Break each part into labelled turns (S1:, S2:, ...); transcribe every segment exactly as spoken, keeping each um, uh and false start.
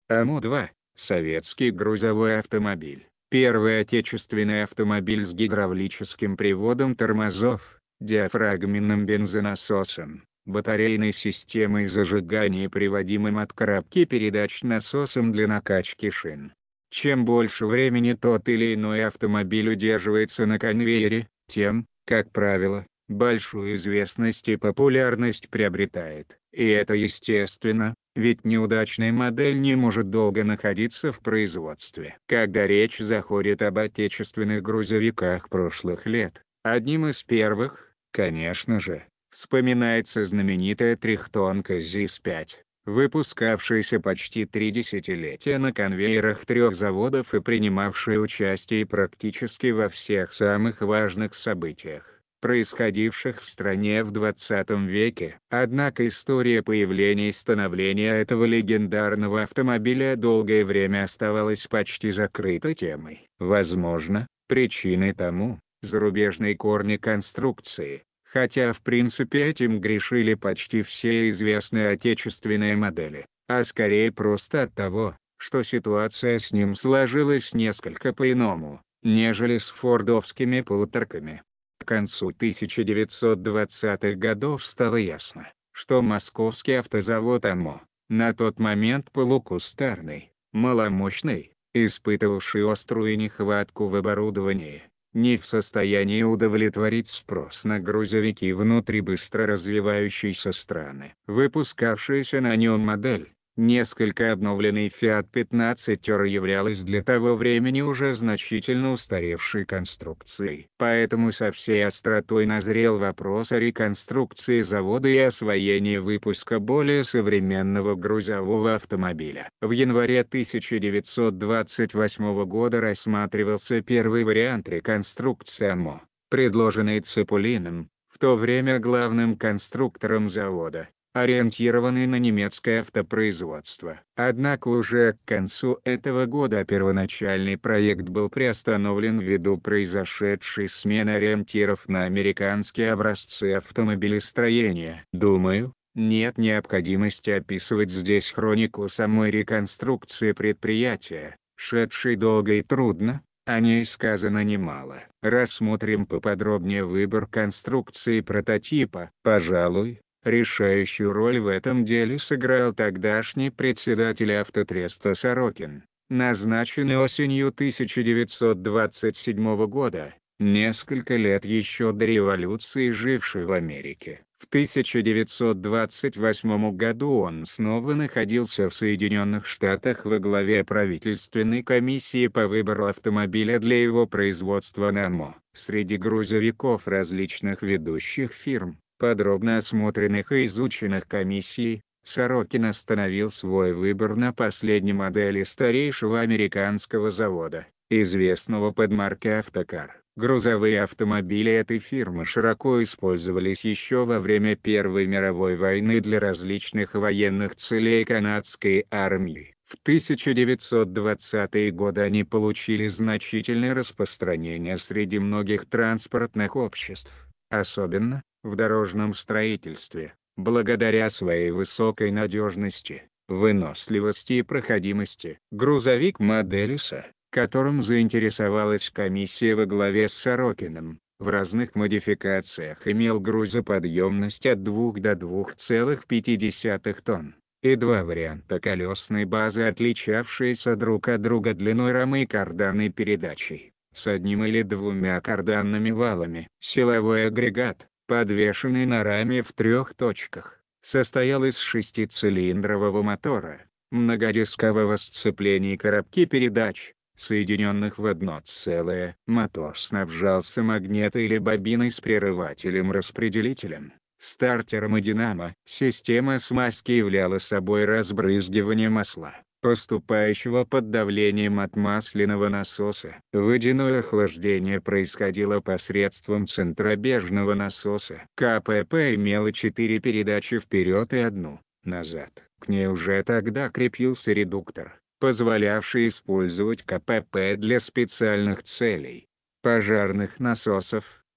S1: АМО-два – советский грузовой автомобиль. Первый отечественный автомобиль с гидравлическим приводом тормозов, диафрагменным бензонасосом, батарейной системой зажигания и приводимым от коробки передач насосом для накачки шин. Чем больше времени тот или иной автомобиль удерживается на конвейере, тем, как правило, большую известность и популярность приобретает. И это естественно, ведь неудачная модель не может долго находиться в производстве. Когда речь заходит об отечественных грузовиках прошлых лет, одним из первых, конечно же, вспоминается знаменитая трехтонка ЗИС пять, выпускавшаяся почти три десятилетия на конвейерах трех заводов и принимавшая участие практически во всех самых важных событиях, происходивших в стране в двадцатом веке. Однако история появления и становления этого легендарного автомобиля долгое время оставалась почти закрытой темой. Возможно, причиной тому – зарубежные корни конструкции, хотя в принципе этим грешили почти все известные отечественные модели, а скорее просто от того, что ситуация с ним сложилась несколько по-иному, нежели с фордовскими полуторками. К концу тысяча девятьсот двадцатых годов стало ясно, что московский автозавод АМО, на тот момент полукустарный, маломощный, испытывавший острую нехватку в оборудовании, не в состоянии удовлетворить спрос на грузовики внутри быстро развивающейся страны. Выпускавшаяся на нем модель, несколько обновленный Fiat пятнадцать Р, являлась для того времени уже значительно устаревшей конструкцией. Поэтому со всей остротой назрел вопрос о реконструкции завода и освоении выпуска более современного грузового автомобиля. В январе тысяча девятьсот двадцать восьмого года рассматривался первый вариант реконструкции АМО, предложенный Ципулиным, в то время главным конструктором завода, ориентированный на немецкое автопроизводство. Однако уже к концу этого года первоначальный проект был приостановлен ввиду произошедшей смены ориентиров на американские образцы автомобилестроения. Думаю, нет необходимости описывать здесь хронику самой реконструкции предприятия, шедшей долго и трудно. О ней сказано немало. Рассмотрим поподробнее выбор конструкции прототипа. Пожалуй, решающую роль в этом деле сыграл тогдашний председатель Автотреста Сорокин, назначенный осенью тысяча девятьсот двадцать седьмого года, несколько лет еще до революции живший в Америке. В тысяча девятьсот двадцать восьмом году он снова находился в Соединенных Штатах во главе правительственной комиссии по выбору автомобиля для его производства на АМО. Среди грузовиков различных ведущих фирм, подробно осмотренных и изученных комиссией, Сорокин остановил свой выбор на последней модели старейшего американского завода, известного под маркой «Автокар». Грузовые автомобили этой фирмы широко использовались еще во время Первой мировой войны для различных военных целей канадской армии. В тысяча девятьсот двадцатые годы они получили значительное распространение среди многих транспортных обществ, особенно в дорожном строительстве, благодаря своей высокой надежности, выносливости и проходимости. Грузовик модели С, которым заинтересовалась комиссия во главе с Сорокиным, в разных модификациях имел грузоподъемность от двух до двух целых пяти десятых тонн, и два варианта колесной базы, отличавшиеся друг от друга длиной рамы и карданной передачей, с одним или двумя карданными валами. Силовой агрегат, подвешенный на раме в трех точках, состоял из шестицилиндрового мотора, многодискового сцепления и коробки передач, соединенных в одно целое. Мотор снабжался магнето- или бобиной с прерывателем-распределителем, стартером и динамо. Система смазки являла собой разбрызгивание масла, поступающего под давлением от масляного насоса. Водяное охлаждение происходило посредством центробежного насоса. КПП имела четыре передачи вперед и одну назад. К ней уже тогда крепился редуктор, позволявший использовать КПП для специальных целей, пожарных насосов,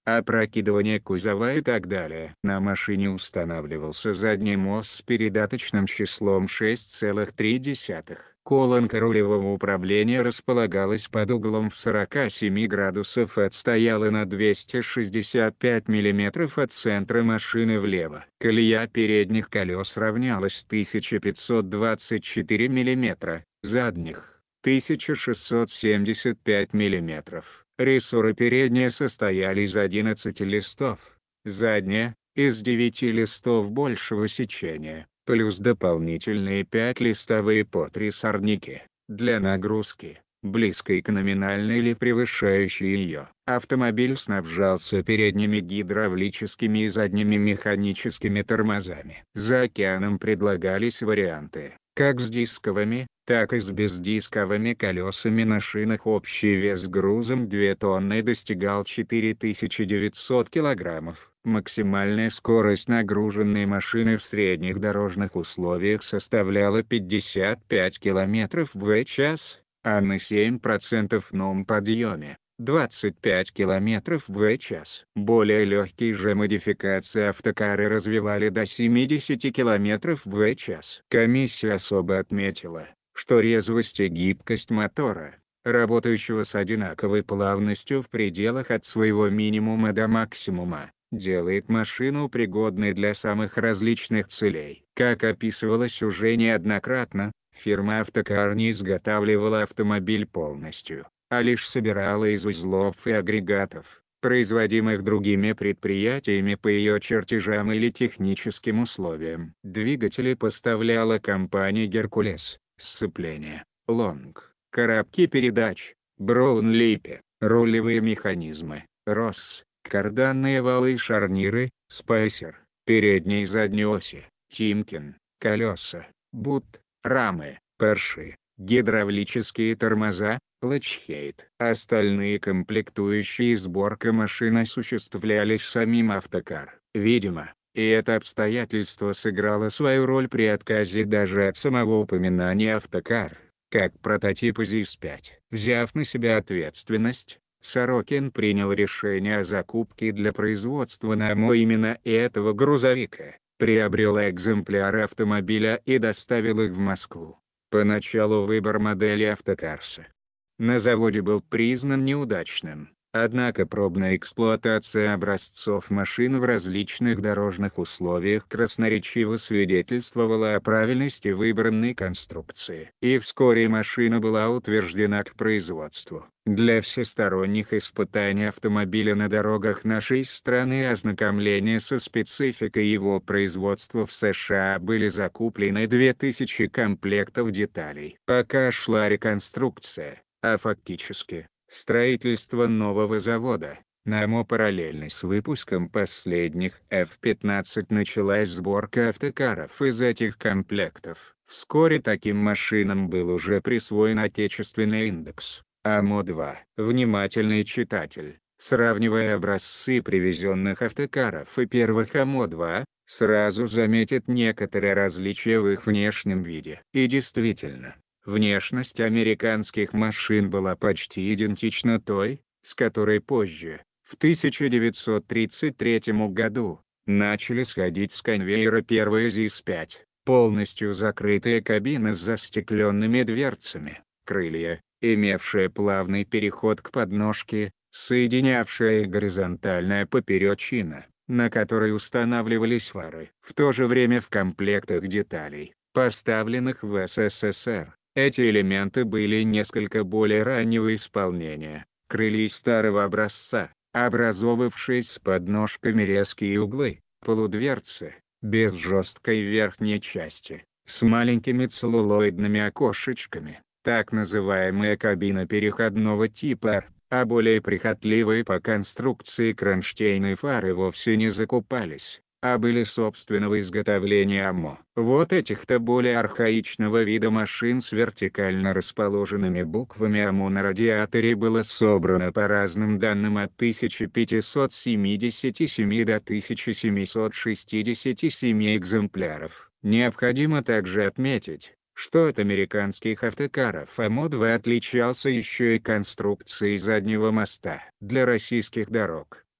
S1: опрокидывание кузова и так далее. На машине устанавливался задний мост с передаточным числом шесть целых три десятых. Колонка рулевого управления располагалась под углом в сорок семь градусов и отстояла на двести шестьдесят пять миллиметров от центра машины влево. Колея передних колес равнялась тысяча пятьсот двадцать четыре миллиметра, задних – тысяча шестьсот семьдесят пять миллиметров. Рессоры передние состояли из одиннадцати листов, задние – из девяти листов большего сечения, плюс дополнительные пять листовые подрессорники, для нагрузки, близкой к номинальной или превышающей ее. Автомобиль снабжался передними гидравлическими и задними механическими тормозами. За океаном предлагались варианты, как с дисковыми, так и с бездисковыми колесами на шинах. Общий вес грузом две тонны достигал четыре тысячи девятьсот килограммов. Максимальная скорость нагруженной машины в средних дорожных условиях составляла пятьдесят пять километров в час, а на семь процентов новом подъеме – двадцать пять километров в час. Более легкие же модификации автокары развивали до семидесяти километров в час. Комиссия особо отметила, что резвость и гибкость мотора, работающего с одинаковой плавностью в пределах от своего минимума до максимума, делает машину пригодной для самых различных целей. Как описывалось уже неоднократно, фирма «Автокар» не изготавливала автомобиль полностью, а лишь собирала из узлов и агрегатов, производимых другими предприятиями по ее чертежам или техническим условиям. Двигатели поставляла компания «Геркулес», сцепление, лонг, коробки передач, Браунлипе, рулевые механизмы, Росс, карданные валы и шарниры, Спайсер, передние и задние оси, Тимкин, колеса, Бут, рамы, Порши, гидравлические тормоза, Лачхейт. Остальные комплектующие и сборка машин осуществлялись самим «Автокар». Видимо, и это обстоятельство сыграло свою роль при отказе даже от самого упоминания «Автокар», как прототипа зис пять. Взяв на себя ответственность, Сорокин принял решение о закупке для производства на МО именно этого грузовика, приобрел экземпляры автомобиля и доставил их в Москву. Поначалу выбор модели «Автокарса» на заводе был признан неудачным, однако пробная эксплуатация образцов машин в различных дорожных условиях красноречиво свидетельствовала о правильности выбранной конструкции. И вскоре машина была утверждена к производству. Для всесторонних испытаний автомобиля на дорогах нашей страны и ознакомления со спецификой его производства в США были закуплены две тысячи комплектов деталей. Пока шла реконструкция, а фактически строительство нового завода, на МО параллельно с выпуском последних эф пятнадцать началась сборка автокаров из этих комплектов. Вскоре таким машинам был уже присвоен отечественный индекс а эм о два. Внимательный читатель, сравнивая образцы привезенных автокаров и первых а эм о два, сразу заметит некоторые различия в их внешнем виде. И действительно, внешность американских машин была почти идентична той, с которой позже, в тысяча девятьсот тридцать третьем году, начали сходить с конвейера первые зис пять, полностью закрытые кабины с застекленными дверцами, крылья, имевшие плавный переход к подножке, соединявшая горизонтальная поперечина, на которой устанавливались фары. В то же время в комплектах деталей, поставленных в эс эс эс эр, эти элементы были несколько более раннего исполнения. Крылья старого образца, образовавшие с подножками резкие углы, полудверцы, без жесткой верхней части, с маленькими целлулоидными окошечками, так называемая кабина переходного типа, а более прихотливые по конструкции кронштейны фары вовсе не закупались, а были собственного изготовления а эм о. Вот этих-то более архаичного вида машин с вертикально расположенными буквами а эм о на радиаторе было собрано по разным данным от тысяча пятьсот семидесяти семи до тысяча семисот шестидесяти семи экземпляров. Необходимо также отметить, что от американских автокаров а эм о два отличался еще и конструкцией заднего моста. Для российских дорог,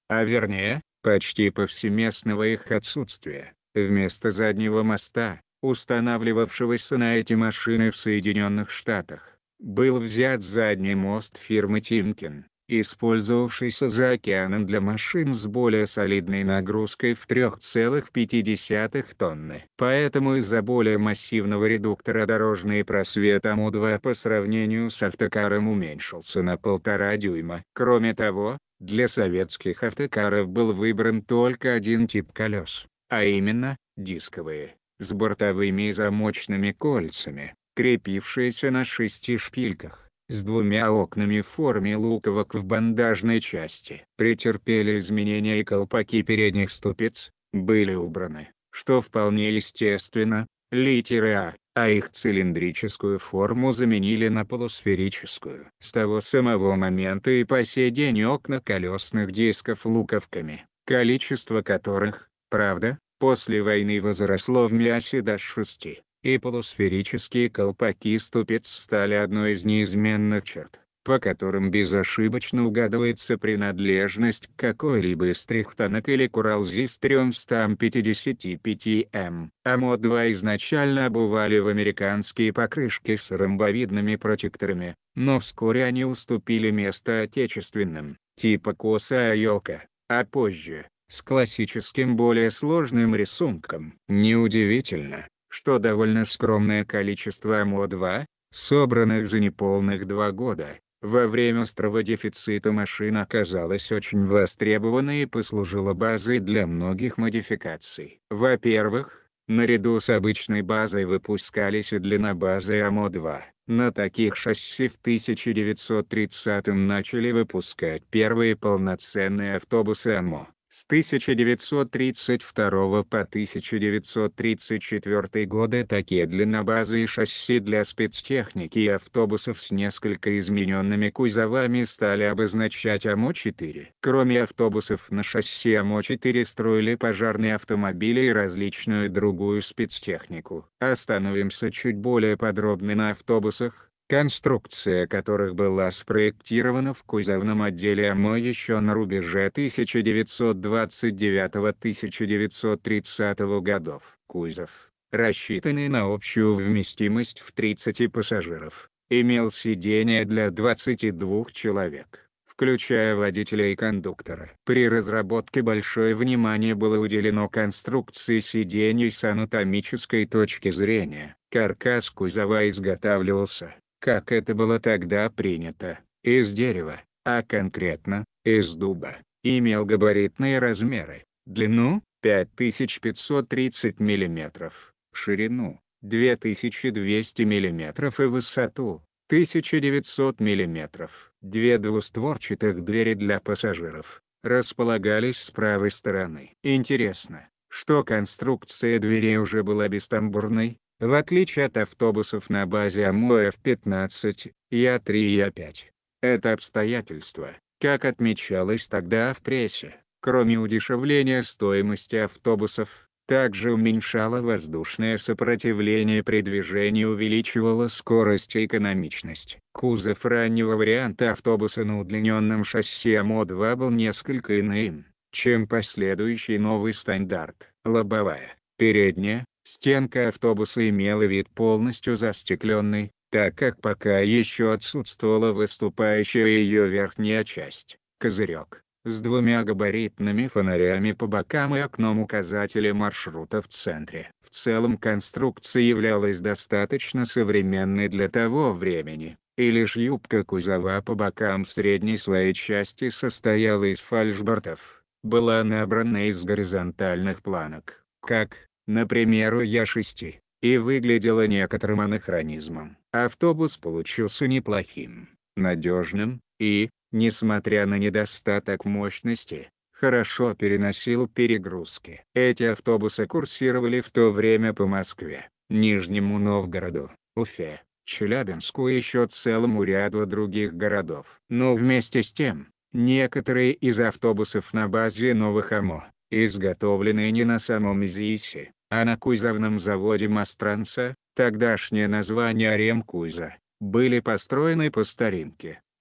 S1: а вернее, почти повсеместного их отсутствия. Вместо заднего моста, устанавливавшегося на эти машины в Соединенных Штатах, был взят задний мост фирмы Тимкин, использовавшийся за океаном для машин с более солидной нагрузкой в три целых пять десятых тонны. Поэтому из-за более массивного редуктора дорожный просвет АМО два по сравнению с автокаром уменьшился на полтора дюйма. Кроме того, для советских автокаров был выбран только один тип колес, а именно, дисковые, с бортовыми и замочными кольцами, крепившиеся на шести шпильках, с двумя окнами в форме луковок в бандажной части. Претерпели изменения и колпаки передних ступиц, были убраны, что вполне естественно, литеры А, а их цилиндрическую форму заменили на полусферическую. С того самого момента и по сей день окна колесных дисков луковками, количество которых, правда, после войны возросло в мясе до шести, и полусферические колпаки ступиц стали одной из неизменных черт, по которым безошибочно угадывается принадлежность к какой-либо из трехтонок или Куралзис триста пятьдесят пять эм. АМО два изначально обували в американские покрышки с ромбовидными протекторами, но вскоре они уступили место отечественным, типа косая елка, а позже, с классическим более сложным рисунком. Неудивительно, что довольно скромное количество АМО два, собранных за неполных два года, во время острого дефицита машин оказалось очень востребованной и послужило базой для многих модификаций. Во-первых, наряду с обычной базой выпускались и длиннобазы АМО два. На таких шасси в тысяча девятьсот тридцатом начали выпускать первые полноценные автобусы АМО. С тысяча девятьсот тридцать второго по тысяча девятьсот тридцать четвёртый годы такие длиннобазы и шасси для спецтехники и автобусов с несколько измененными кузовами стали обозначать АМО четыре. Кроме автобусов на шасси АМО четыре строили пожарные автомобили и различную другую спецтехнику. Остановимся чуть более подробно на автобусах, конструкция которых была спроектирована в кузовном отделе АМО еще на рубеже тысяча девятьсот двадцать девятого — тысяча девятьсот тридцатого годов. Кузов, рассчитанный на общую вместимость в тридцать пассажиров, имел сиденья для двадцати двух человек, включая водителя и кондуктора. При разработке большое внимание было уделено конструкции сидений с анатомической точки зрения. Каркас кузова изготавливался, как это было тогда принято, из дерева, а конкретно, из дуба. Имел габаритные размеры: длину – пять тысяч пятьсот тридцать миллиметров, ширину – две тысячи двести миллиметров и высоту – тысяча девятьсот миллиметров. Две двустворчатых двери для пассажиров располагались с правой стороны. Интересно, что конструкция дверей уже была бестамбурной, в отличие от автобусов на базе АМО эф пятнадцать, Я три и Я пять. Это обстоятельство, как отмечалось тогда в прессе, кроме удешевления стоимости автобусов, также уменьшало воздушное сопротивление при движении и увеличивало скорость и экономичность. Кузов раннего варианта автобуса на удлиненном шасси АМО два был несколько иным, чем последующий новый стандарт. Лобовая, передняя стенка автобуса имела вид полностью застекленный, так как пока еще отсутствовала выступающая ее верхняя часть, козырек, с двумя габаритными фонарями по бокам и окном-указателем маршрута в центре. В целом конструкция являлась достаточно современной для того времени, и лишь юбка кузова по бокам в средней своей части состояла из фальшбортов, была набрана из горизонтальных планок, как, например, у Я шесть, и выглядела некоторым анахронизмом. Автобус получился неплохим, надежным, и, несмотря на недостаток мощности, хорошо переносил перегрузки. Эти автобусы курсировали в то время по Москве, Нижнему Новгороду, Уфе, Челябинску и еще целому ряду других городов. Но вместе с тем, некоторые из автобусов на базе новых АМО, изготовленные не на самом ЗИСе, а на кузовном заводе Мостранца, тогдашнее название Ремкуза, были построены по старинке,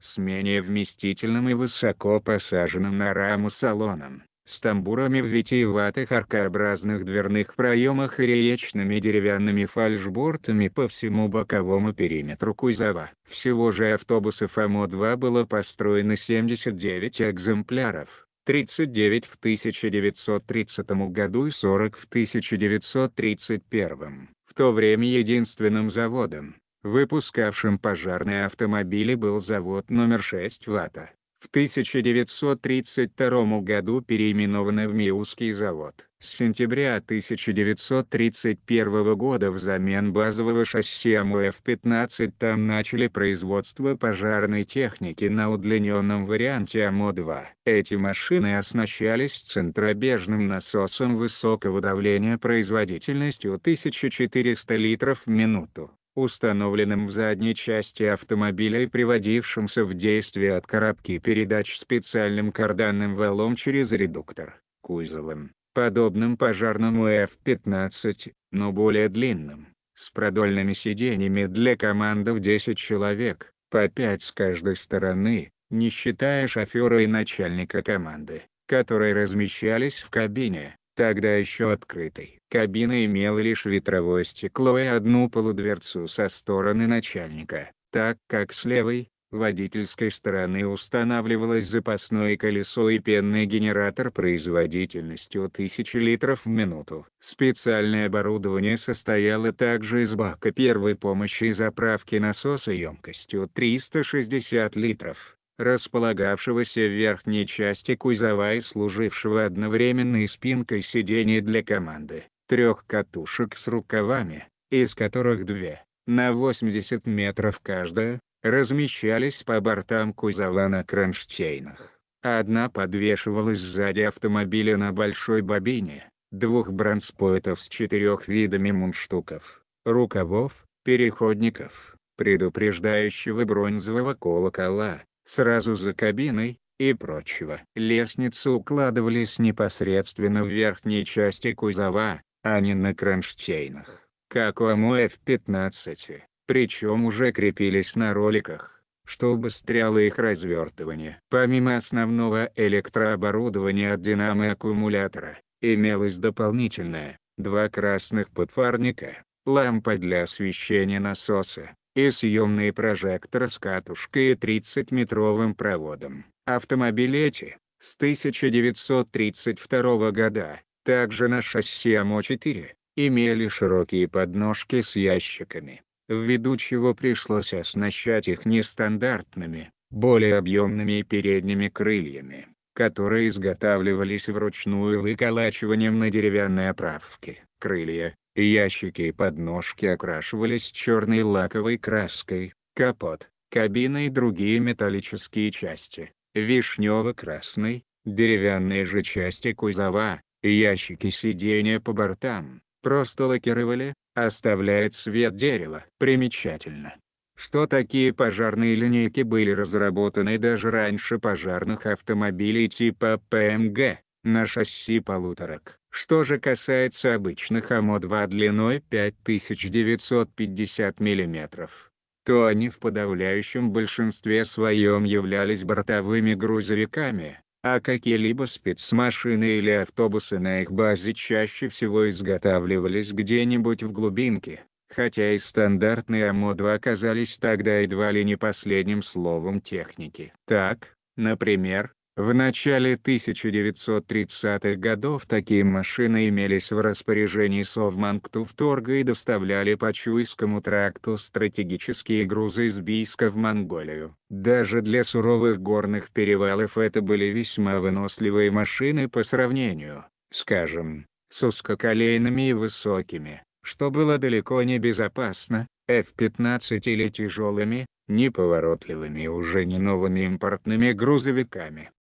S1: с менее вместительным и высоко посаженным на раму салоном, с тамбурами в витиеватых аркообразных дверных проемах и реечными деревянными фальшбортами по всему боковому периметру кузова. Всего же автобусов АМО-два было построено семьдесят девять экземпляров, тридцать девять в тысяча девятьсот тридцатом году и сорок в тысяча девятьсот тридцать первом. В то время единственным заводом, выпускавшим пожарные автомобили, был завод номер шесть в АТА. В тысяча девятьсот тридцать втором году переименованный в Миусский завод. С сентября тысяча девятьсот тридцать первого года взамен базового шасси АМО-эф пятнадцать там начали производство пожарной техники на удлиненном варианте АМО-два. Эти машины оснащались центробежным насосом высокого давления производительностью тысяча четыреста литров в минуту, установленным в задней части автомобиля и приводившимся в действие от коробки передач специальным карданным валом через редуктор, кузовом, подобным пожарному эф пятнадцать, но более длинным, с продольными сиденьями для команды в десять человек, по пять с каждой стороны, не считая шофера и начальника команды, которые размещались в кабине, тогда еще открытой. Кабина имела лишь ветровое стекло и одну полудверцу со стороны начальника, так как с левой, водительской стороны устанавливалось запасное колесо и пенный генератор производительностью тысяча литров в минуту. Специальное оборудование состояло также из бака первой помощи и заправки насоса емкостью триста шестьдесят литров, располагавшегося в верхней части кузова и служившего одновременно и спинкой сидений для команды. Трех катушек с рукавами, из которых две, на восемьдесят метров каждая, размещались по бортам кузова на кронштейнах. Одна подвешивалась сзади автомобиля на большой бобине, двух бронспойтов с четырех видами мундштуков, рукавов, переходников, предупреждающего бронзового колокола, сразу за кабиной, и прочего. Лестницы укладывались непосредственно в верхней части кузова, а не на кронштейнах, как у АМО-эф пятнадцать, причем уже крепились на роликах, что убыстряло их развертывание. Помимо основного электрооборудования от динамо и аккумулятора, имелось дополнительное, два красных подфарника, лампа для освещения насоса, и съемный прожектор с катушкой и тридцатиметровым проводом. Автомобили эти, с тысяча девятьсот тридцать второго года, также на шасси АМО-четыре, имели широкие подножки с ящиками, ввиду чего пришлось оснащать их нестандартными, более объемными передними крыльями, которые изготавливались вручную выколачиванием на деревянной оправке. Крылья, ящики и подножки окрашивались черной лаковой краской, капот, кабина и другие металлические части, вишнево-красной, деревянные же части кузова, ящики сиденья по бортам, просто лакировали, оставляя цвет дерева. Примечательно, что такие пожарные линейки были разработаны даже раньше пожарных автомобилей типа ПМГ, на шасси полуторок. Что же касается обычных АМО-два длиной пять тысяч девятьсот пятьдесят миллиметров, то они в подавляющем большинстве своем являлись бортовыми грузовиками, а какие-либо спецмашины или автобусы на их базе чаще всего изготавливались где-нибудь в глубинке, хотя и стандартные АМО-два оказались тогда едва ли не последним словом техники. Так, например, в начале тысяча девятьсот тридцатых годов такие машины имелись в распоряжении Совманктуфторга и доставляли по Чуйскому тракту стратегические грузы из Бийска в Монголию. Даже для суровых горных перевалов это были весьма выносливые машины по сравнению, скажем, с узкоколейными и высокими, что было далеко не безопасно, эф пятнадцать или тяжелыми, неповоротливыми уже не новыми импортными грузовиками.